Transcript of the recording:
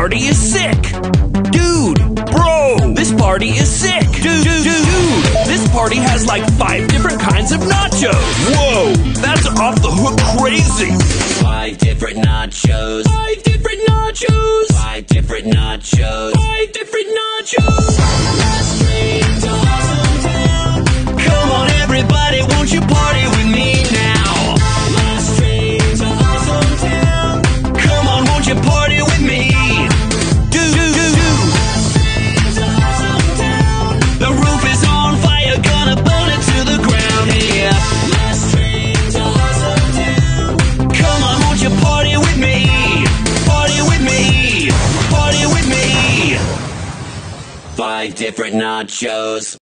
party is sick. Dude, bro, this party is sick. Dude, this party has like 5 different kinds of nachos. Whoa, that's off the hook crazy. 5 different nachos. 5 different nachos. 5 different nachos. 5 different nachos. Last train to Awesome Town. Come on everybody, won't you party with me now? Last train to Awesome Town. Come on, won't you party with me? Last train to Awesome Town. The roof is on fire, gonna burn it to the ground. Yeah. Last train to Awesome Town. Come on, won't you party with me? Party with me. Party with me. 5 different nachos.